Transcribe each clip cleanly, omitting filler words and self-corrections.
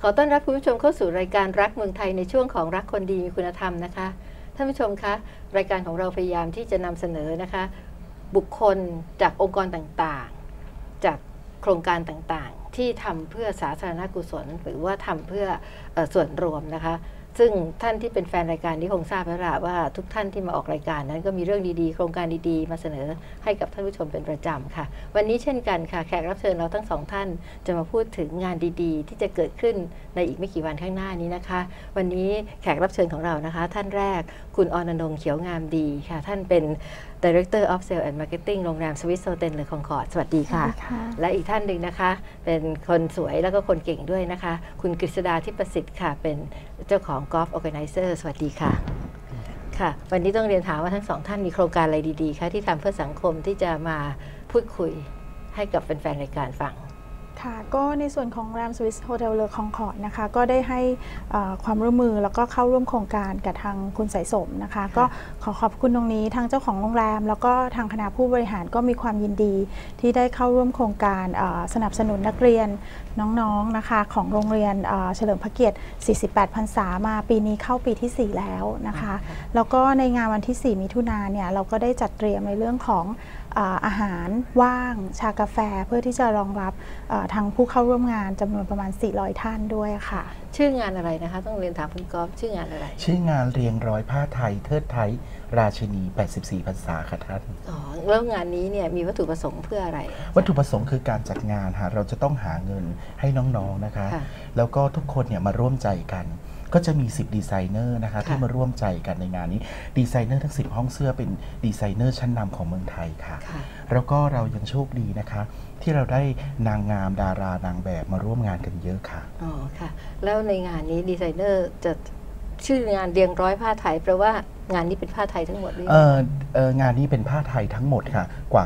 ขอต้อนรับคุณผู้ชมเข้าสู่รายการรักเมืองไทยในช่วงของรักคนดีมีคุณธรรมนะคะท่านผู้ชมคะรายการของเราพยายามที่จะนำเสนอนะคะบุคคลจากองค์กรต่างๆจากโครงการต่างๆที่ทำเพื่อสาธารณกุศลหรือว่าทำเพื่อส่วนรวมนะคะซึ่งท่านที่เป็นแฟนรายการนี้คงทราบแล้วล่ะว่าทุกท่านที่มาออกรายการนั้นก็มีเรื่องดีๆโครงการดีๆมาเสนอให้กับท่านผู้ชมเป็นประจำค่ะวันนี้เช่นกันค่ะแขกรับเชิญเราทั้งสองท่านจะมาพูดถึงงานดีๆที่จะเกิดขึ้นในอีกไม่กี่วันข้างหน้านี้นะคะวันนี้แขกรับเชิญของเรานะคะท่านแรกคุณอรณรงค์เขียวงามดีค่ะท่านเป็น Director of Sales and Marketing โรงแรม Swiss Hotel Le Concorde สวัสดีค่ะและอีกท่านหนึ่งนะคะเป็นคนสวยแล้วก็คนเก่งด้วยนะคะคุณกฤษดาทิพย์ประสิทธิ์ค่ะเป็นเจ้าของ Golf Organizer สวัสดีค่ะค่ะวันนี้ต้องเรียนถามว่าทั้งสองท่านมีโครงการอะไรดีๆคะที่ทำเพื่อสังคมที่จะมาพูดคุยให้กับแฟนๆรายการฟังค่ะก็ในส่วนของแรม Swiss Hotel Le Concorde นะคะก็ได้ให้ความร่วมมือแล้วก็เข้าร่วมโครงการกับทางคุณสายสมนะคะก็ขอขอบคุณตรงนี้ทางเจ้าของโรงแรมแล้วก็ทางคณะผู้บริหารก็มีความยินดีที่ได้เข้าร่วมโครงการสนับสนุนนักเรียนน้องๆนะคะของโรงเรียนเฉลิมพระเกียรติ 48 พรรษามาปีนี้เข้าปีที่ 4 แล้วนะคะแล้วก็ในงานวันที่ 4 มิถุนายนเนี่ยเราก็ได้จัดเตรียมในเรื่องของอาหารว่างชากาแฟเพื่อที่จะรองรับทางผู้เข้าร่วมงานจำนวนประมาณ400ท่านด้วยค่ะชื่องานอะไรนะคะต้องเรียนถามคุณก๊อฟชื่องานอะไรชื่องานเรียงร้อยผ้าไทยเทิดไทยราชินี84 พรรษาค่ะท่านแล้วงานนี้เนี่ยมีวัตถุประสงค์เพื่ออะไรวัตถุประสงค์คือการจัดงานเราจะต้องหาเงินให้น้องๆนะคะแล้วก็ทุกคนเนี่ยมาร่วมใจกันก็จะมี10ดีไซเนอร์นะคะที่มาร่วมใจกันในงานนี้ดีไซเนอร์ทั้ง10ห้องเสื้อเป็นดีไซเนอร์ชั้นนำของเมืองไทยค่ะแล้วก็เรายังโชคดีนะคะที่เราได้นางงามดารานางแบบมาร่วมงานกันเยอะค่ะอ๋อค่ะแล้วในงานนี้ดีไซเนอร์จะชื่องานเรียงร้อยผ้าไทยแปลว่างานนี้เป็นผ้าไทยทั้งหมดเลยงานนี้เป็นผ้าไทยทั้งหมดค่ะกว่า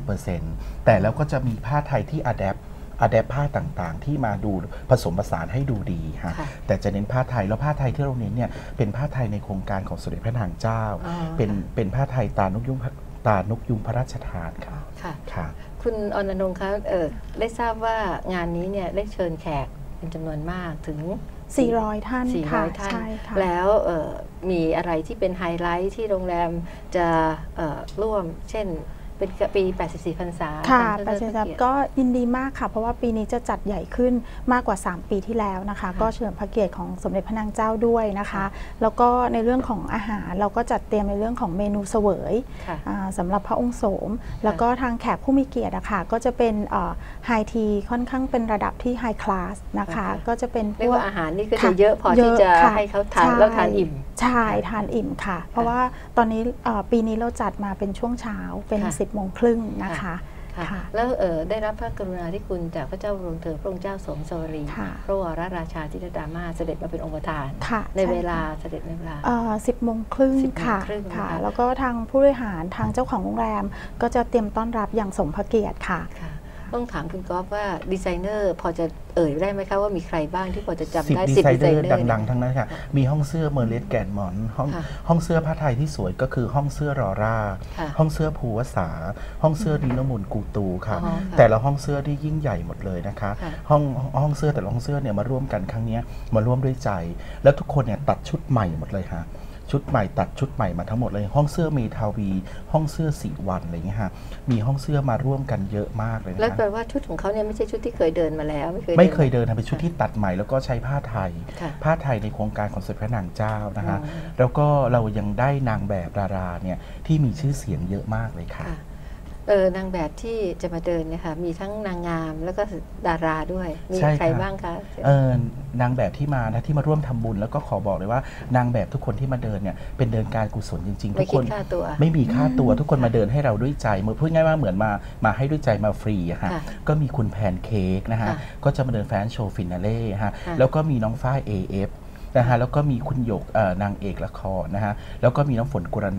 90%แต่แล้วก็จะมีผ้าไทยที่อะแดปผ้าต่างๆที่มาดูผสมผสานให้ดูดีค่ะแต่จะเน้นผ้าไทยแล้วผ้าไทยที่เราเน้นเนี่ยเป็นผ้าไทยในโครงการของสมเด็จพระนางเจ้าเป็นผ้าไทยตานกยุงพระราชทานค่ะค่ะคุณอรณรงค์คะได้ทราบว่างานนี้เนี่ยได้เชิญแขกเป็นจำนวนมากถึง 400 ท่านค่ะใช่ค่ะแล้วมีอะไรที่เป็นไฮไลท์ที่โรงแรมจะร่วมเช่นเป็นปี 84 พรรษาค่ะ84ก็ยินดีมากค่ะเพราะว่าปีนี้จะจัดใหญ่ขึ้นมากกว่า 3 ปีที่แล้วนะคะก็เฉลิมพระเกียรติของสมเด็จพระนางเจ้าด้วยนะคะแล้วก็ในเรื่องของอาหารเราก็จัดเตรียมในเรื่องของเมนูเสวยสำหรับพระองค์โสมแล้วก็ทางแขกผู้มีเกียรตินะคะก็จะเป็นไฮทีค่อนข้างเป็นระดับที่ไฮคลาสนะคะก็จะเป็นพวกอาหารนี่ก็จะเยอะพอที่จะให้เขาทานแล้วทานอิ่มใช่ทานอิ่มค่ะเพราะว่าตอนนี้ปีนี้เราจัดมาเป็นช่วงเช้าเป็น10 โมงครึ่งนะคะแล้วได้รับพระกรุณาธิคุณจากพระเจ้าทรงเธอพระองค์เจ้าสมสวรีพระวรราชาธิดามาเสด็จมาเป็นองค์ประธานในเวลาเสด็จในเวลา 10 โมงครึ่งค่ะแล้วก็ทางผู้บริหารทางเจ้าของโรงแรมก็จะเตรียมต้อนรับอย่างสมพระเกียรติค่ะต้องถามคุณก๊อฟว่าดีไซเนอร์พอจะได้ไหมคะว่ามีใครบ้างที่พอจะจำได้ 10 ดีไซเนอร์ดังๆทั้งนั้นค่ะมีห้องเสื้อเมอร์เลสแกนมอนห้องเสื้อผ้าไทยที่สวยก็คือห้องเสื้อรอร่าห้องเสื้อภูวสาห้องเสื้อดินมูลกูตูค่ะแต่ละห้องเสื้อที่ยิ่งใหญ่หมดเลยนะคะห้องเสื้อแต่ละห้องเสื้อเนี่ยมาร่วมกันครั้งนี้มาร่วมด้วยใจแล้วทุกคนเนี่ยตัดชุดใหม่หมดเลยค่ะชุดใหม่ตัดชุดใหม่มาทั้งหมดเลยห้องเสื้อเมทาวีห้องเสื้อสีวันอะไรอย่างเงี้ยฮะมีห้องเสื้อมาร่วมกันเยอะมากเลยนะแล้วแปลว่าชุดของเขาเนี่ยไม่ใช่ชุดที่เคยเดินมาแล้วไม่เคยเดินเป็นชุดที่ตัดใหม่แล้วก็ใช้ผ้าไทยในโครงการของสมเด็จพระนางเจ้านะฮะแล้วก็เรายังได้นางแบบดาราเนี่ยที่มีชื่อเสียงเยอะมากเลยค่ะนางแบบที่จะมาเดินเนี่ยค่ะมีทั้งนางงามแล้วก็ดาราด้วยมีใครบ้างคะนางแบบที่มาร่วมทำบุญแล้วก็ขอบอกเลยว่านางแบบทุกคนที่มาเดินเนี่ยเป็นเดินการกุศลจริงๆทุกคนไม่มีค่าตัวทุกคนมาเดินให้เราด้วยใจพูดง่ายว่าเหมือนมาให้ด้วยใจมาฟรีอะฮะก็มีคุณแพนเค้กนะฮะก็จะมาเดินแฟนโชว์ฟินาเล่ฮะแล้วก็มีน้องฝ้าย AF นะฮะแล้วก็มีคุณหยกนางเอกละครนะฮะแล้วก็มีน้องฝนกุรนัท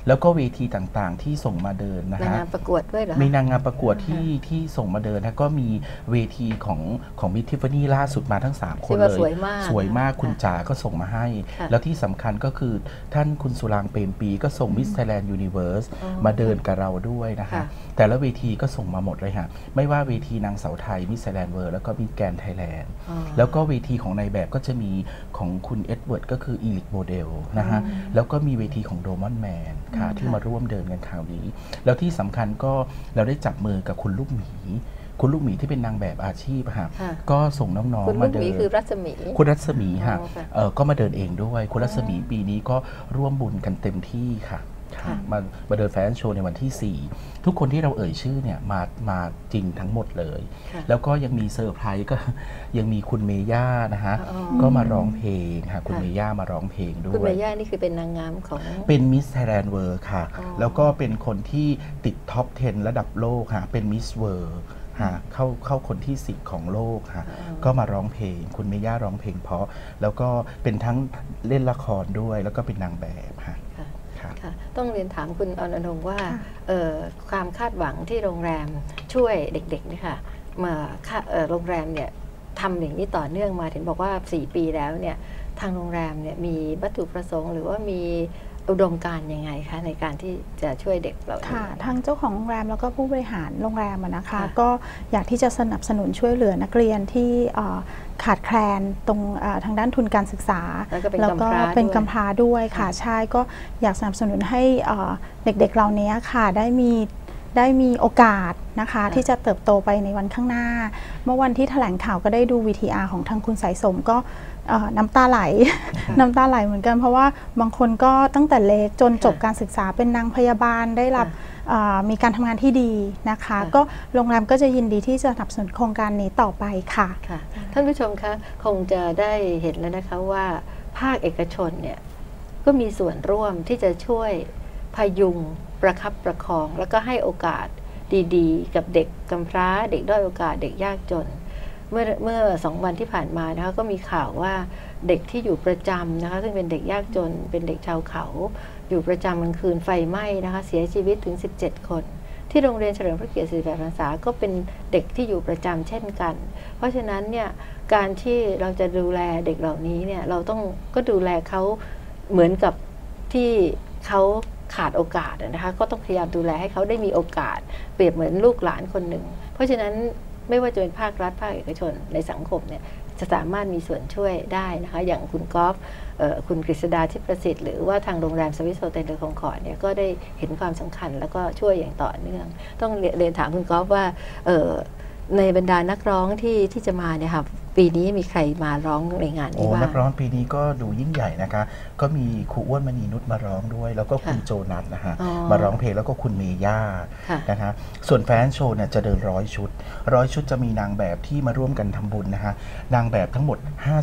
แล้วก็เวทีต่างๆที่ส่งมาเดินนะนางฮะงามประกวดด้วยเหรอมีนางงามประกวดที่ส่งมาเดินนะก็มีเวทีของมิทิฟฟานี่ล่าสุดมาทั้ง3คนเลยสวยมากสวยมากคุณจ๋าก็ส่งมาให้ แล้วที่สำคัญก็คือท่านคุณสุรางค์เปรมปีก็ส่งมิสไทยแลนด์ยูนิเวิร์สมาเดินกับเราด้วยนะคะแต่ละเวทีก็ส่งมาหมดเลยค่ะไม่ว่าเวทีนางสาวไทยมิสไทยแลนด์เวิร์แล้วก็มิสแกรนด์ไทยแลนด์แล้วก็เวทีของนายแบบก็จะมีของคุณเอ็ดเวิร์ดก็คืออีลิกโมเดลนะฮะแล้วก็มีเวทีของโดมอนแมนค่ะที่มาร่วมเดินกันคราวนี้แล้วที่สำคัญก็เราได้จับมือกับคุณลูกหมีที่เป็นนางแบบอาชีพค่ะก็ส่งน้องๆมาเดินคือรัศมีคุณรัศมีค่ะก็มาเดินเองด้วยคุณรัศมีปีนี้ก็ร่วมบุญกันเต็มที่ค่ะมาเดินแฟชั่นโชว์ในวันที่ 4ทุกคนที่เราเอ่ยชื่อเนี่ยมาจริงทั้งหมดเลยแล้วก็ยังมีเซอร์ไพรส์ก็ยังมีคุณเมย่านะฮะก็มาร้องเพลงค่ะคุณเมย่ามาร้องเพลงด้วยคุณเมย่านี่คือเป็นนางงามของเป็นมิสไทยแลนด์เวิร์ค่ะแล้วก็เป็นคนที่ติดท็อป 10 ระดับโลกค่ะเป็นมิสเวิร์เข้าคนที่10ของโลกค่ะก็มาร้องเพลงคุณเมย่าร้องเพลงเพราะแล้วก็เป็นทั้งเล่นละครด้วยแล้วก็เป็นนางแบบค่ะต้องเรียนถามคุณอรณรงค์ว่าความคาดหวังที่โรงแรมช่วยเด็กๆนี่ค่ะมาโรงแรมเนี่ยทำอย่างนี้ต่อเนื่องมาถึงบอกว่า4 ปีแล้วเนี่ยทางโรงแรมเนี่ยมีวัตถุประสงค์หรือว่ามีอุดมการณ์ยังไงคะในการที่จะช่วยเด็กเราค่ะทางเจ้าของโรงแรมแล้วก็ผู้บริหารโรงแรมนะคะก็อยากที่จะสนับสนุนช่วยเหลือนักเรียนที่ขาดแคลนตรงทางด้านทุนการศึกษาแล้วก็เป็นกำพร้าด้วยค่ะใช่ก็อยากสนับสนุนให้เด็กๆเหล่านี้ค่ะได้มีโอกาสนะคะที่จะเติบโตไปในวันข้างหน้าเมื่อวันที่แถลงข่าวก็ได้ดู VTR ของทางคุณสายสมก็น้ำตาไหล น้ำตาไหลเหมือนกันเพราะว่าบางคนก็ตั้งแต่เล็กจนจบการศึกษาเป็นนางพยาบาลได้รับมีการทำงานที่ดีนะคะก็โรงแรมก็จะยินดีที่จะสนับสนุนโครงการนี้ต่อไปค่ะท่านผู้ชมคะคงจะได้เห็นแล้วนะคะว่าภาคเอกชนเนี่ยก็มีส่วนร่วมที่จะช่วยพยุงประคับประคองแล้วก็ให้โอกาสดีๆกับเด็กกำพร้าเด็กด้อยโอกาสเด็กยากจนเมื่อ2 วันที่ผ่านมานะคะก็มีข่าวว่าเด็กที่อยู่ประจำนะคะซึ่งเป็นเด็กยากจนเป็นเด็กชาวเขาอยู่ประจำกลางคืนไฟไหม้นะคะเสียชีวิตถึง17 คนที่โรงเรียนเฉลิมพระเกียรติ48 พรรษาก็เป็นเด็กที่อยู่ประจำเช่นกันเพราะฉะนั้นเนี่ยการที่เราจะดูแลเด็กเหล่านี้เนี่ยเราต้องก็ดูแลเขาเหมือนกับที่เขาขาดโอกาสนะคะก็ต้องพยายามดูแลให้เขาได้มีโอกาสเปรียบเหมือนลูกหลานคนหนึ่งเพราะฉะนั้นไม่ว่าจะเป็นภาครัฐภาคเอกชนในสังคมเนี่ยจะสามารถมีส่วนช่วยได้นะคะอย่างคุณก๊อฟคุณกฤษดาทิพย์ประสิทธิ์หรือว่าทางโรงแรมสวิสโฮเทลเดอคองคอร์ดเนี่ยก็ได้เห็นความสำคัญแล้วก็ช่วยอย่างต่อเนื่องต้องเรียนถามคุณก๊อฟว่าในบรรดานักร้องที่จะมาเนี่ยค่ะปีนี้มีใครมาร้องในงานนี้บ้างนักร้องปีนี้ก็ดูยิ่งใหญ่นะคะก็มีครูอ้วนมณีนุชมาร้องด้วยแล้วก็คุณโจนัสนะคะมาร้องเพลงแล้วก็คุณเมย่านะคะส่วนแฟนโชว์เนี่ยจะเดิน100 ชุดจะมีนางแบบที่มาร่วมกันทำบุญนะคะนางแบบทั้งหมด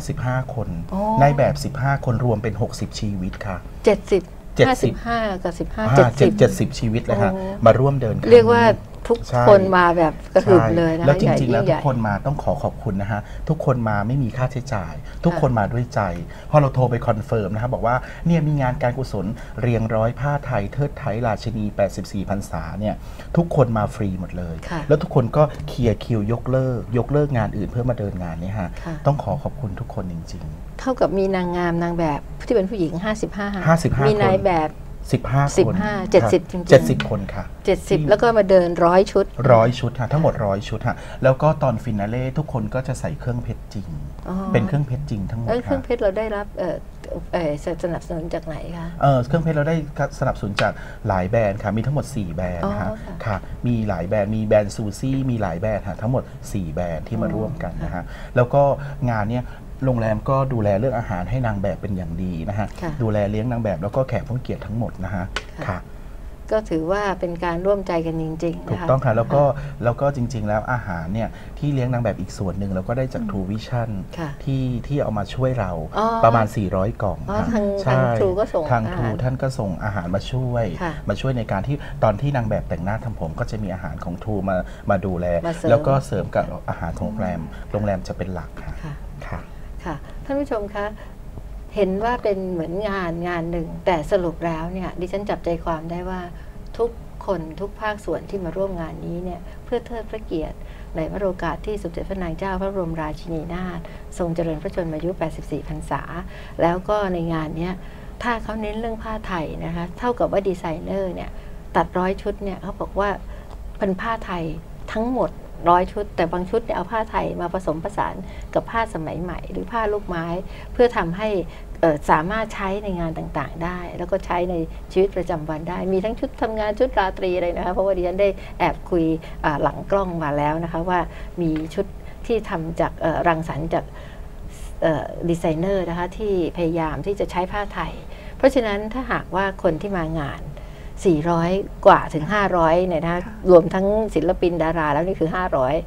55 คนนายแบบ15 คนรวมเป็น60 ชีวิตค่ะ 55 กับ 70 ชีวิตเลยค่ะมาร่วมเดินเรียกว่าทุกคนมาแบบกระหึ่มเลยนะแล้วจริงๆแล้วทุกคนมาต้องขอบคุณนะฮะทุกคนมาไม่มีค่าใช้จ่ายทุกคนมาด้วยใจพอเราโทรไปคอนเฟิร์มนะครับบอกว่าเนี่ยมีงานการกุศลเรียงร้อยผ้าไทยเทิดไทยราชินี84 พรรษาเนี่ยทุกคนมาฟรีหมดเลยแล้วทุกคนก็เคลียร์คิวยกเลิกงานอื่นเพื่อมาเดินงานนี้ฮะต้องขอบคุณทุกคนจริงๆเท่ากับมีนางงามนางแบบที่เป็นผู้หญิง55มีนายแบบ 15 คน 70 จริงๆ 70 คนค่ะ 70แล้วก็มาเดิน100 ชุดค่ะทั้งหมด100 ชุดค่ะแล้วก็ตอนฟินาเล่ทุกคนก็จะใส่เครื่องเพชรจริงเป็นเครื่องเพชรจริงทั้งหมดค่ะเครื่องเพชรเราได้รับสนับสนุนจากไหนคะเครื่องเพชรเราได้สนับสนุนจากหลายแบรนด์ค่ะมีทั้งหมด4 แบรนด์นะคะค่ะมีหลายแบรนด์มีแบรนด์ซูซี่มีหลายแบรนด์ค่ะทั้งหมด4 แบรนด์ที่มาร่วมกันนะฮะแล้วก็งานเนี้ยโรงแรมก็ดูแลเรื่องอาหารให้นางแบบเป็นอย่างดีนะฮะดูแลเลี้ยงนางแบบแล้วก็แขกผู้เกียรติทั้งหมดนะฮะค่ะก็ถือว่าเป็นการร่วมใจกันจริงๆถูกต้องค่ะแล้วก็จริงๆแล้วอาหารเนี่ยที่เลี้ยงนางแบบอีกส่วนหนึ่งเราก็ได้จาก True Vision ที่เอามาช่วยเราประมาณ400 กล่องใช่ทาง True ก็ส่งทาง True ท่านก็ส่งอาหารมาช่วยในการที่ตอนที่นางแบบแต่งหน้าทำผมก็จะมีอาหารของ True มาดูแลแล้วก็เสริมกับอาหารของโรงแรมจะเป็นหลักค่ะค่ะท่านผู้ชมคะเห็นว่าเป็นเหมือนงานหนึ่งแต่สรุปแล้วเนี่ยดิฉันจับใจความได้ว่าทุกคนทุกภาคส่วนที่มาร่วมงานนี้เนี่ยเพื่อเทิดพระเกียรติในวโรกาสที่สมเด็จพระนางเจ้าพระบรมราชินีนาถทรงเจริญพระชนมายุ 84 พรรษาแล้วก็ในงานนี้ถ้าเขาเน้นเรื่องผ้าไทยนะคะเท่ากับว่าดีไซเนอร์เนี่ยตัด100 ชุดเนี่ยเขาบอกว่าเป็นผ้าไทยทั้งหมด100 ชุดแต่บางชุดเนี่ยเอาผ้าไทยมาผสมผสานกับผ้าสมัยใหม่หรือผ้าลูกไม้เพื่อทำให้สามารถใช้ในงานต่างๆได้แล้วก็ใช้ในชีวิตประจำวันได้มีทั้งชุดทำงานชุดราตรีอะไรนะคะเพราะว่าดิฉันได้แอบคุยหลังกล้องมาแล้วนะคะว่ามีชุดที่ทำจากรังสรรค์จากดีไซเนอร์นะคะที่พยายามที่จะใช้ผ้าไทยเพราะฉะนั้นถ้าหากว่าคนที่มางาน400 กว่าถึง 500เนี่ยนะรวมทั้งศิลปินดาราแล้วนี่คือ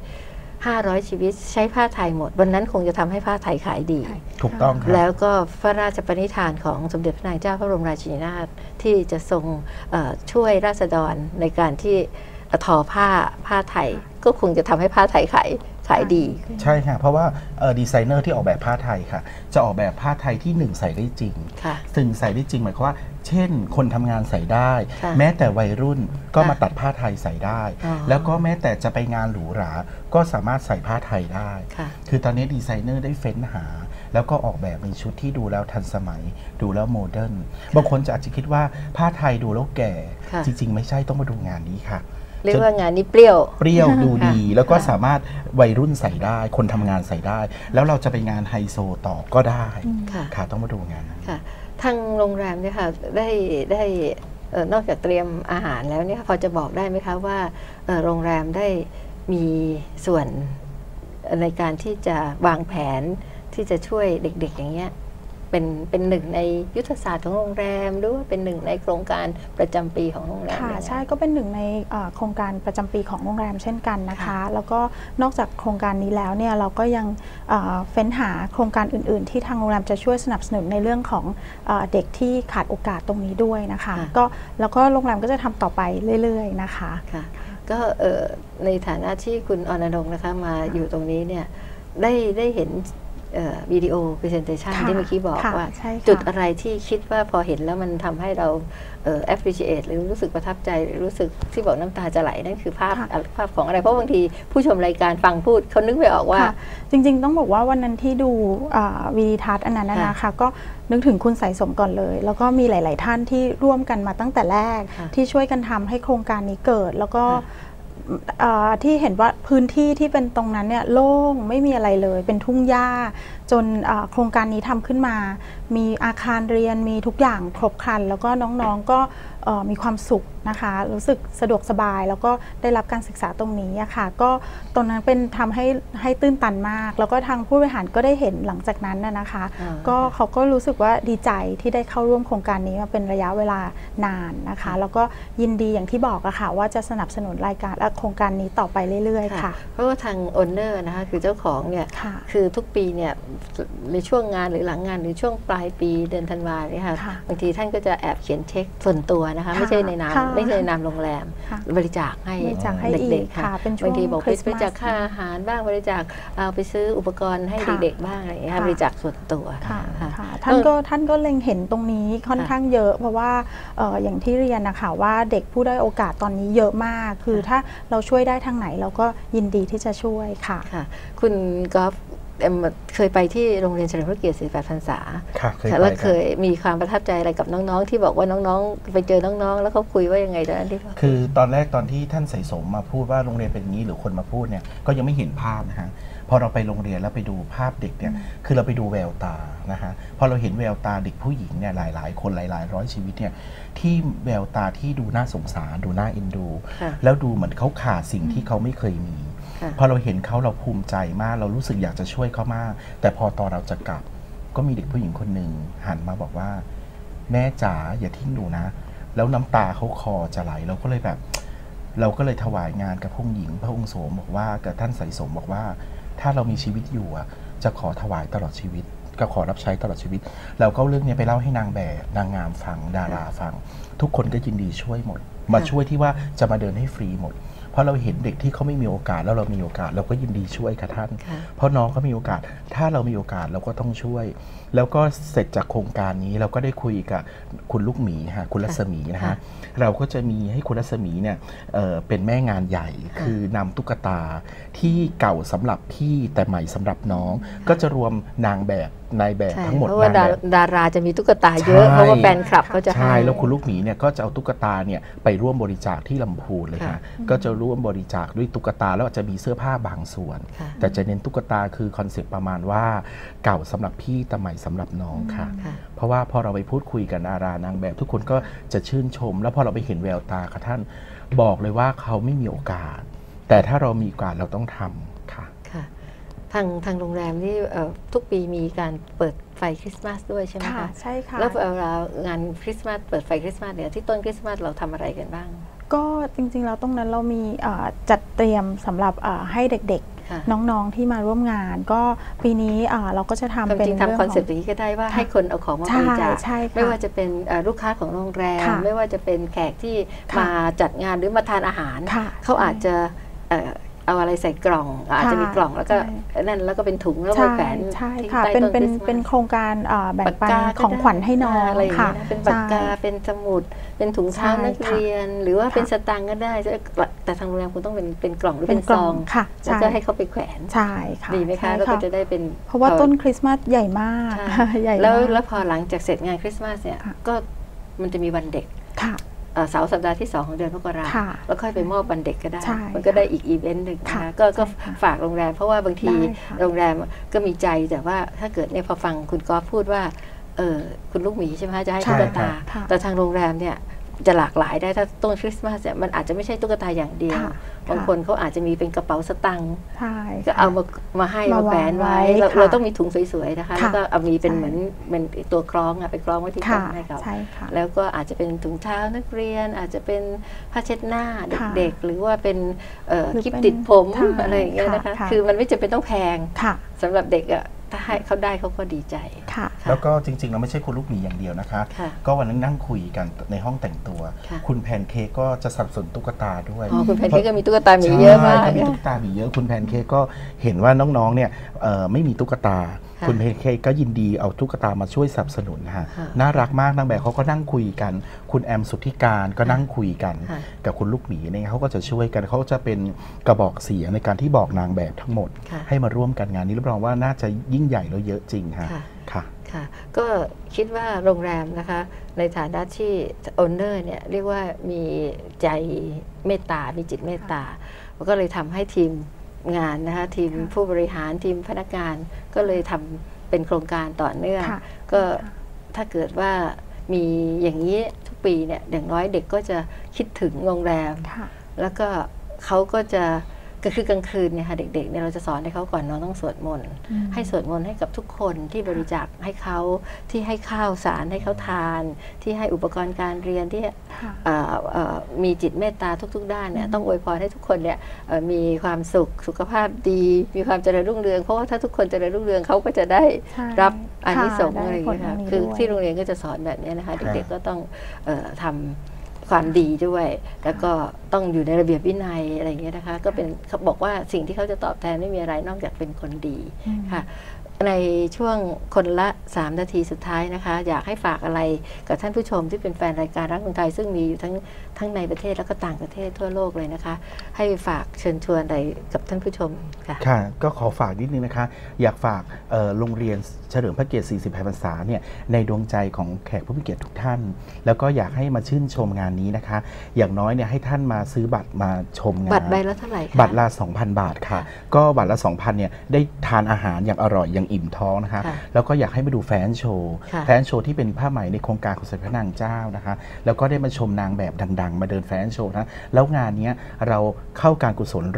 500 ชีวิตใช้ผ้าไทยหมดวันนั้นคงจะทำให้ผ้าไทยขายดีถูกต้องครับแล้วก็พระราชปณิธานของสมเด็จพระนางเจ้าพระบรมราชินีนาถที่จะทรงช่วยราษฎรในการที่ทอผ้าไทยก็คงจะทำให้ผ้าไทยขายดีใช่ค่ะเพราะว่าดีไซเนอร์ที่ออกแบบผ้าไทยค่ะจะออกแบบผ้าไทยที่1ใส่ได้จริงซึ่งใส่ได้จริงหมายความว่าเช่นคนทำงานใส่ได้แม้แต่วัยรุ่นก็มาตัดผ้าไทยใส่ได้แล้วก็แม้แต่จะไปงานหรูหราก็สามารถใส่ผ้าไทยได้คือตอนนี้ดีไซเนอร์ได้เฟ้นหาแล้วก็ออกแบบมีชุดที่ดูแล้วทันสมัยดูแล้วโมเดิร์นบางคนอาจจะคิดว่าผ้าไทยดูแล้วแก่จริงๆไม่ใช่ต้องมาดูงานนี้ค่ะเรียกว่างานนี้เปรี้ยวดูดีแล้วก็สามารถวัยรุ่นใส่ได้คนทำงานใส่ได้แล้วเราจะไปงานไฮโซต่อก็ได้ค่ะต้องมาดูงานนั้นค่ะทางโรงแรมเนี่ยค่ะได้นอกจากเตรียมอาหารแล้วเนี่ยพอจะบอกได้ไหมคะว่าโรงแรมได้มีส่วนในการที่จะวางแผนที่จะช่วยเด็กๆอย่างเงี้ยเป็นหนึ่งในยุทธศาสตร์ของโรงแรมหรือว่าเป็นหนึ่งในโครงการประจำปีของโรงแรมค่ะใช่ก็เป็นหนึ่งในโครงการประจำปีของโรงแรมเช่นกันนะคะแล้วก็นอกจากโครงการนี้แล้วเนี่ยเราก็ยังเฟ้นหาโครงการอื่นๆที่ทางโรงแรมจะช่วยสนับสนุนในเรื่องของเด็กที่ขาดโอกาสตรงนี้ด้วยนะคะก็แล้วก็โรงแรมก็จะทำต่อไปเรื่อยๆนะคะก็ในฐานะที่คุณอรณรงค์นะคะมาอยู่ตรงนี้เนี่ยได้เห็นวิดีโอ presentation ที่เมื่อกี้บอกว่าจุดอะไรที่คิดว่าพอเห็นแล้วมันทำให้เราappreciate หรือรู้สึกประทับใจหรือรู้สึกที่บอกน้ำตาจะไหลนั่นคือภาพของอะไรเพราะบางทีผู้ชมรายการฟังพูดเขานึกไม่ออกว่าจริงๆต้องบอกว่าวันนั้นที่ดูวิดีทัศน์อันนั้นนะคะก็นึกถึงคุณสายสมก่อนเลยแล้วก็มีหลายๆท่านที่ร่วมกันมาตั้งแต่แรกที่ช่วยกันทำให้โครงการนี้เกิดแล้วก็ที่เห็นว่าพื้นที่ที่เป็นตรงนั้นเนี่ยโล่งไม่มีอะไรเลยเป็นทุ่งหญ้าจนโครงการนี้ทำขึ้นมามีอาคารเรียนมีทุกอย่างครบครันแล้วก็น้องๆก็มีความสุขนะคะรู้สึกสะดวกสบายแล้วก็ได้รับการศึกษาตรงนี้ค่ะก็ตรงนั้นเป็นทำให้ตื้นตันมากแล้วก็ทางผู้บริหารก็ได้เห็นหลังจากนั้นนะคะก็เขาก็รู้สึกว่าดีใจที่ได้เข้าร่วมโครงการนี้มาเป็นระยะเวลานานนะคะแล้วก็ยินดีอย่างที่บอกอะค่ะว่าจะสนับสนุนรายการและโครงการนี้ต่อไปเรื่อยๆค่ะเพราะว่าทางโอนเนอร์นะคะคือเจ้าของเนี่ยคือทุกปีเนี่ยในช่วงงานหรือหลังงานหรือช่วงปลายปีเดือนธันวาเนี่ยค่ะบางทีท่านก็จะแอบเขียนเช็คส่วนตัวนะคะไม่ใช่ในนามโรงแรมบริจาคให้เด็กๆค่ะบางทีบอกบริจาคค่าอาหารบ้างบริจาคเอาไปซื้ออุปกรณ์ให้เด็กๆบ้างอะไรอย่างเงี้ยบริจาคส่วนตัวท่านก็เล็งเห็นตรงนี้ค่อนข้างเยอะเพราะว่าอย่างที่เรียนนะคะว่าเด็กผู้ด้อยโอกาสตอนนี้เยอะมากคือถ้าเราช่วยได้ทางไหนเราก็ยินดีที่จะช่วยค่ะคุณกอล์ฟเคยไปที่โรงเรียนเฉลิมพระเกียรติ48 พรรษาแล้วเคยมีความประทับใจอะไรกับน้องๆที่บอกว่าน้องๆไปเจอน้องๆแล้วเขาคุยว่ายังไงตอนนั้นที่คือตอนแรกตอนที่ท่านไสสมมาพูดว่าโรงเรียนเป็นอย่างนี้หรือคนมาพูดเนี่ยก็ยังไม่เห็นภาพนะฮะพอเราไปโรงเรียนแล้วไปดูภาพเด็กเนี่ยคือเราไปดูแววตานะฮะพอเราเห็นแววตาเด็กผู้หญิงเนี่ยหลายๆคนหลายๆร้อยชีวิตเนี่ยที่แววตาที่ดูน่าสงสารดูน่าเอ็นดูแล้วดูเหมือนเขาขาดสิ่งที่เขาไม่เคยมีพอเราเห็นเขาเราภูมิใจมากเรารู้สึกอยากจะช่วยเขามากแต่พอตอนเราจะกลับก็มีเด็กผู้หญิงคนหนึ่งหันมาบอกว่าแม่จ๋าอย่าทิ้งหนูนะแล้วน้ำตาเขาคอจะไหลเราก็เลยถวายงานกับพระองค์หญิงพระองค์โสมบอกว่ากับท่านไสสมบอกว่าถ้าเรามีชีวิตอยู่จะขอถวายตลอดชีวิตก็ขอรับใช้ตลอดชีวิตเราก็เรื่องนี้ไปเล่าให้นางแบบนางงามฟังดาราฟังทุกคนก็ยินดีช่วยหมดมาช่วยที่ว่าจะมาเดินให้ฟรีหมดเพราะเราเห็นเด็กที่เขาไม่มีโอกาสแล้วเรามีโอกาสเราก็ยินดีช่วยค่ะท่านเพราะน้องเขามีโอกาสถ้าเรามีโอกาสเราก็ต้องช่วยแล้วก็เสร็จจากโครงการนี้เราก็ได้คุยกับคุณลูกหมีค่ะคุณรัศมีนะฮะเราก็จะมีให้คุณรัศมีเนี่ยเป็นแม่งานใหญ่คือนำตุ๊กตาที่เก่าสำหรับพี่แต่ใหม่สำหรับน้องก็จะรวมนางแบบนายแบบทั้งหมดเพราะว่าดาราจะมีตุ๊กตาเยอะเพราะว่าแฟนคลับเขาจะให้ใช่แล้วคุณลูกหมีเนี่ยก็จะเอาตุ๊กตาเนี่ยไปร่วมบริจาคที่ลำพูนเลยค่ะก็จะร่วมบริจาคด้วยตุ๊กตาแล้วจะมีเสื้อผ้าบางส่วนแต่จะเน้นตุ๊กตาคือคอนเซ็ปต์ประมาณว่าเก่าสำหรับพี่แต่ใหม่สำหรับน้องค่ะเพราะว่าพอเราไปพูดคุยกับดารานางแบบทุกคนก็จะชื่นชมแล้วพอเราไปเห็นแววตาค่ะท่านบอกเลยว่าเขาไม่มีโอกาสแต่ถ้าเรามีโอกาสเราต้องทำค่ะทางโรงแรมนี่ทุกปีมีการเปิดไฟคริสต์มาสด้วยใช่ไหมคะใช่ค่ะแล้วเวลางานคริสต์มาสเปิดไฟคริสต์มาสเนี่ยที่ต้นคริสต์มาสเราทำอะไรกันบ้างก็จริงๆแล้วตรงนั้นเรามีจัดเตรียมสำหรับให้เด็กๆน้องๆที่มาร่วมงานก็ปีนี้เราก็จะทำเป็นทำคอนเซ็ปต์นี้ก็ได้ว่าให้คนเอาของมาบริจาคไม่ว่าจะเป็นลูกค้าของโรงแรมไม่ว่าจะเป็นแขกที่มาจัดงานหรือมาทานอาหารเขาอาจจะเอาอะไรใส่กล่องอาจจะมีกล่องแล้วก็นั่นแล้วก็เป็นถุงแล้วก็แขวนที่ใต้ต้นคริสต์มาสเป็นโครงการแบ่งปันของขวัญให้น้องอะไรอย่างเงี้ยเป็นปากกาเป็นสมุดเป็นถุงเท้านักเรียนหรือว่าเป็นสตางค์ก็ได้แต่ทางโรงแรมคุณต้องเป็นกล่องหรือเป็นซองแล้วก็ให้เขาไปแขวนใช่ค่ะดีไหมคะแล้วก็จะได้เป็นเพราะว่าต้นคริสต์มาสใหญ่มากแล้วพอหลังจากเสร็จงานคริสต์มาสเนี่ยก็มันจะมีวันเด็กเสาร์สัปดาห์ที่2ของเดือนมกราคมแล้วค่อยไปมอบวันเด็กก็ได้มันก็ได้อีกอีเวนต์หนึ่งนะคะก็ฝากโรงแรมเพราะว่าบางทีโรงแรมก็มีใจแต่ว่าถ้าเกิดเนี่ยพอฟังคุณกอล์ฟพูดว่าคุณลูกหมีใช่ไหมจะให้ตุ๊กตาแต่ทางโรงแรมเนี่ยจะหลากหลายได้ถ้าต้นคริสต์มาสเนี่ยมันอาจจะไม่ใช่ตุ๊กตาอย่างเดียวบางคนเขาอาจจะมีเป็นกระเป๋าสตางค์ก็เอามาให้มาแขวนไว้เราต้องมีถุงสวยๆนะคะแล้วก็เอามีเป็นเหมือนเป็นตัวคล้องไปคล้องไว้ที่ต้นให้เขาแล้วก็อาจจะเป็นถุงเท้านักเรียนอาจจะเป็นผ้าเช็ดหน้าเด็กๆหรือว่าเป็นคลิปติดผมอะไรอย่างเงี้ยนะคะคือมันไม่จำเป็นต้องแพงสำหรับเด็กอะถ้าให้เขาได้เขาก็ดีใจแล้วก็จริงๆเราไม่ใช่คุณลูกหมีอย่างเดียวนะคะก็วันนั้นนั่งคุยกันในห้องแต่งตัวคุณแพนเค้กก็จะสนับสนุนตุ๊กตาด้วยคุณแพนเค้กก็มีตุ๊กตาหมีเยอะมากมีตุ๊กตาหมีเยอะคุณแพนเค้กก็เห็นว่าน้องๆเนี่ยไม่มีตุ๊กตาคุณเพนเค้กก็ยินดีเอาตุ๊กตามาช่วยสนับสนุนนะฮะน่ารักมากนางแบบเขาก็นั่งคุยกันคุณแอมสุทธิการก็นั่งคุยกันกับคุณลูกหมีเนี่ยเขาก็จะช่วยกันเขาจะเป็นกระบอกเสียงในการที่บอกนางแบบทั้งหมดให้มาร่วมกันงานนี้รับรองว่าน่าจะยิ่งใหญ่แล้วเยอะจริงค่ะค่ะก็คิดว่าโรงแรมนะคะในฐานะที่โอนเนอร์เนี่ยเรียกว่ามีใจเมตตามีจิตเมตตาก็เลยทำให้ทีมงานนะคะทีมผู้บริหารทีมพนักงานก็เลยทำเป็นโครงการต่อเนื่องก็ถ้าเกิดว่ามีอย่างนี้ทุกปีเนี่ยอย่างน้อยเด็กก็จะคิดถึงโรงแรมแล้วก็เขาก็จะคือกลางคืนเนี่ยค่ะเด็กๆเนี่ยเราจะสอนให้เขาก่อนนอนต้องสวดมนต์ให้สวดมนต์ให้กับทุกคนที่บริจาคให้เขาที่ให้ข้าวสารให้เขาทานที่ให้อุปกรณ์การเรียนที่มีจิตเมตตาทุกๆด้านเนี่ยต้องอวยพรให้ทุกคนเนี่ยมีความสุขภาพดีมีความเจริญรุ่งเรืองเพราะว่าถ้าทุกคนเจริญรุ่งเรืองเขาก็จะได้รับอานิสงส์อะไรอย่างเงี้ยค่ะคือที่โรงเรียนก็จะสอนแบบนี้นะคะเด็กๆก็ต้องทำความดีด้วยแล้วก็ต้องอยู่ในระเบียบวินัยอะไรอย่างเงี้ยนะคะก็เป็นเขาบอกว่าสิ่งที่เขาจะตอบแทนไม่มีอะไรนอกจากเป็นคนดีค่ะในช่วงคนละ3 นาทีสุดท้ายนะคะอยากให้ฝากอะไรกับท่านผู้ชมที่เป็นแฟนรายการรักเมืองไทยซึ่งมีอยู่ทั้งในประเทศแล้วก็ต่างประเทศทั่วโลกเลยนะคะให้ฝากเชิญชวนอะไรกับท่านผู้ชมค่ะก็ขอฝากนิดนึงนะคะอยากฝากโรงเรียนเฉลิมพระเกียรติ40 พรรษาเนี่ยในดวงใจของแขกผู้มีเกียรติทุกท่านแล้วก็อยากให้มาชื่นชมงานนี้นะคะอย่างน้อยเนี่ยให้ท่านมาซื้อบัตรมาชมงานบัตรใบละเท่าไหร่คะบัตรละ 2,000 บาทค่ะก็บัตรละ 2,000 เนี่ยได้ทานอาหารอย่างอร่อยอย่างอิ่มท้องนะคะแล้วก็อยากให้มาดูแฟชั่นโชว์ที่เป็นผ้าไหมในโครงการของสมเด็จพระนางเจ้านะคะแล้วก็ได้มาชมนางแบบดังๆมาเดินแฟชั่นโชว์นะแล้วงานนี้เราเข้าการกุศล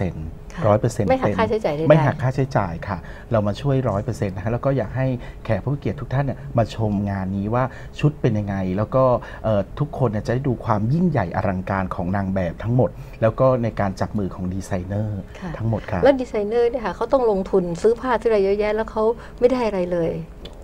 100% ไม่หักค่าใช้จ่ายไม่หักค่าใช้จ่ายค่ะเรามาช่วย 100% นะคะแล้วก็อยากให้แขกผู้มีเกียรติทุกท่านเนี่ยมาชมงานนี้ว่าชุดเป็นยังไงแล้วก็ทุกคนจะได้ดูความยิ่งใหญ่อลังการของนางแบบทั้งหมดแล้วก็ในการจับมือของดีไซเนอร์ทั้งหมดค่ะแล้วดีไซเนอร์เนี่ยค่ะเขาต้องลงทุนซื้อผ้าที่อะไรเยอะแยะแล้วเขาไม่ได้อะไรเลยจาก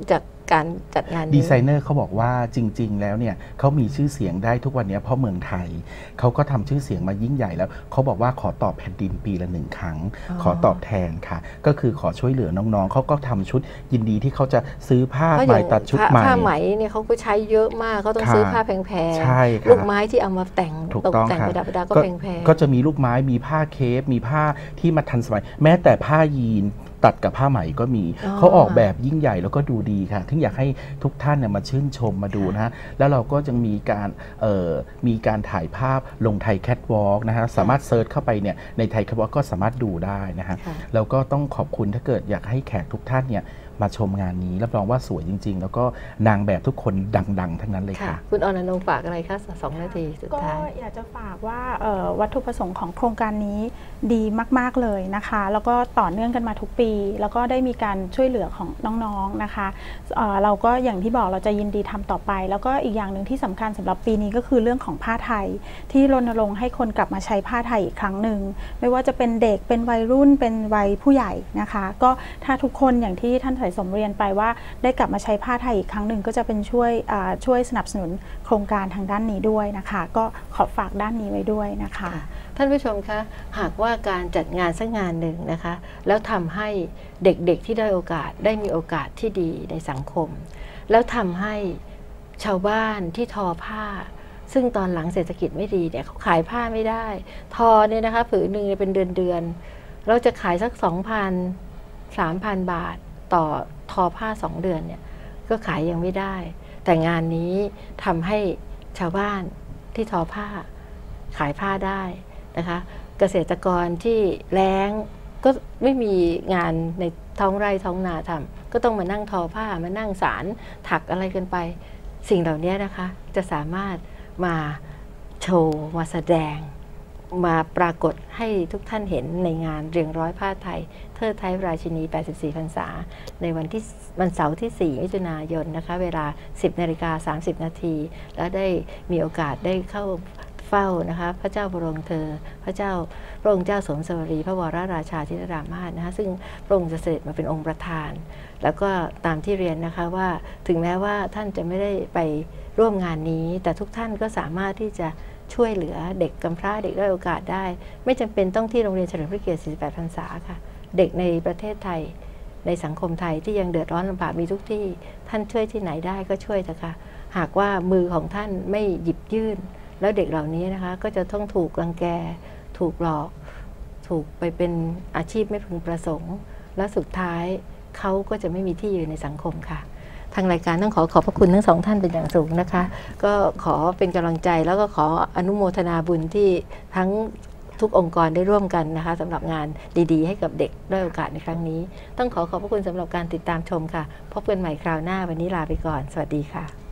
การจัดงานนี้ดีไซเนอร์เขาบอกว่าจริงๆแล้วเนี่ยเขามีชื่อเสียงได้ทุกวันนี้เพราะเมืองไทยเขาก็ทำชื่อเสียงมายิ่งใหญ่แล้วเขาบอกว่าขอตอบแผ่นดินปีละ1 ครั้งขอตอบแทนค่ะก็คือขอช่วยเหลือน้องๆเขาก็ทำชุดยินดีที่เขาจะซื้อผ้าใหม่ตัดชุดใหม่ผ้าไหมเนี่ยเขาก็ใช้เยอะมากเขาต้องซื้อผ้าแพงๆลูกไม้ที่เอามาแต่งตกแต่งประดับก็แพงๆก็จะมีลูกไม้มีผ้าเคปมีผ้าที่มาทันสมัยแม้แต่ผ้ายีนตัดกับผ้าไหมก็มีเขาออกแบบยิ่งใหญ่แล้วก็ดูดีค่ะถึงอยากให้ทุกท่านเนี่ยมาชื่นชมมาดูนะฮะแล้วเราก็จะมีการถ่ายภาพลงไทยแคทวอล์กนะฮะสามารถเซิร์ชเข้าไปเนี่ยในไทยแคทวอล์กก็สามารถดูได้นะฮะแล้วก็ต้องขอบคุณถ้าเกิดอยากให้แขกทุกท่านเนี่ยมาชมงานนี้รับรองว่าสวยจริงๆแล้วก็นางแบบทุกคนดังๆทั้งนั้นเลยค่ะคุณอรนงค์ฝากอะไรคะ2 นาทีสุดท้ายก็อยากจะฝากว่าวัตถุประสงค์ของโครงการนี้ดีมากๆเลยนะคะแล้วก็ต่อเนื่องกันมาทุกปีแล้วก็ได้มีการช่วยเหลือของน้องๆนะคะเราก็อย่างที่บอกเราจะยินดีทำต่อไปแล้วก็อีกอย่างหนึ่งที่สำคัญสำหรับปีนี้ก็คือเรื่องของผ้าไทยที่รณรงค์ให้คนกลับมาใช้ผ้าไทยอีกครั้งหนึ่งไม่ว่าจะเป็นเด็กเป็นวัยรุ่นเป็นวัยผู้ใหญ่นะคะก็ถ้าทุกคนอย่างที่ท่านสมเรียนไปว่าได้กลับมาใช้ผ้าไทยอีกครั้งหนึ่งก็จะเป็นช่วยสนับสนุนโครงการทางด้านนี้ด้วยนะคะก็ขอฝากด้านนี้ไว้ด้วยนะคะท่านผู้ชมคะหากว่าการจัดงานสักงานหนึ่งนะคะแล้วทำให้เด็กๆที่ได้โอกาสได้มีโอกาสที่ดีในสังคมแล้วทำให้ชาวบ้านที่ทอผ้าซึ่งตอนหลังเศรษฐกิจไม่ดีเนี่ยเขาขายผ้าไม่ได้ทอเนี่ยนะคะผืนหนึ่งเป็นเดือนเราจะขายสัก 2,000-3,000 บาทต่อทอผ้า2 เดือนเนี่ยก็ขายยังไม่ได้แต่งานนี้ทำให้ชาวบ้านที่ทอผ้าขายผ้าได้นะคะเกษตรกรที่แล้งก็ไม่มีงานในท้องไร่ท้องนาทำก็ต้องมานั่งทอผ้ามานั่งสารถักอะไรกันไปสิ่งเหล่านี้นะคะจะสามารถมาโชว์มาแสดงมาปรากฏให้ทุกท่านเห็นในงานเรียงร้อยผ้าไทยเทิดไทยราชินี84 พรรษาในวันเสาร์ที่ 4 มิถุนายนนะคะเวลา 10:30 นาทีแล้วได้มีโอกาสได้เข้าเฝ้านะคะพระเจ้าบรมเธอพระองค์เจ้าสมสวรีพระวรราชาธินรามาสนะคะซึ่งพระองค์จะเสด็จมาเป็นองค์ประธานแล้วก็ตามที่เรียนนะคะว่าถึงแม้ว่าท่านจะไม่ได้ไปร่วมงานนี้แต่ทุกท่านก็สามารถที่จะช่วยเหลือเด็กกำพร้าเด็กด้อยโอกาสได้ไม่จำเป็นต้องที่โรงเรียนเฉลิมพระเกียรติ 48 พรรษาค่ะเด็กในประเทศไทยในสังคมไทยที่ยังเดือดร้อนลำบากมีทุกที่ท่านช่วยที่ไหนได้ก็ช่วยเถอะค่ะหากว่ามือของท่านไม่หยิบยื่นแล้วเด็กเหล่านี้นะคะก็จะต้องถูกรังแกถูกหลอกถูกไปเป็นอาชีพไม่พึงประสงค์และสุดท้ายเขาก็จะไม่มีที่ยืนในสังคมค่ะทางรายการต้องขอบพระคุณทั้ง2 ท่านเป็นอย่างสูงนะคะก็ขอเป็นกำลังใจแล้วก็ขออนุโมทนาบุญที่ทั้งทุกองค์กรได้ร่วมกันนะคะสำหรับงานดีๆให้กับเด็กด้อยโอกาสในครั้งนี้ต้องขอบพระคุณสำหรับการติดตามชมค่ะพบกันใหม่คราวหน้าวันนี้ลาไปก่อนสวัสดีค่ะ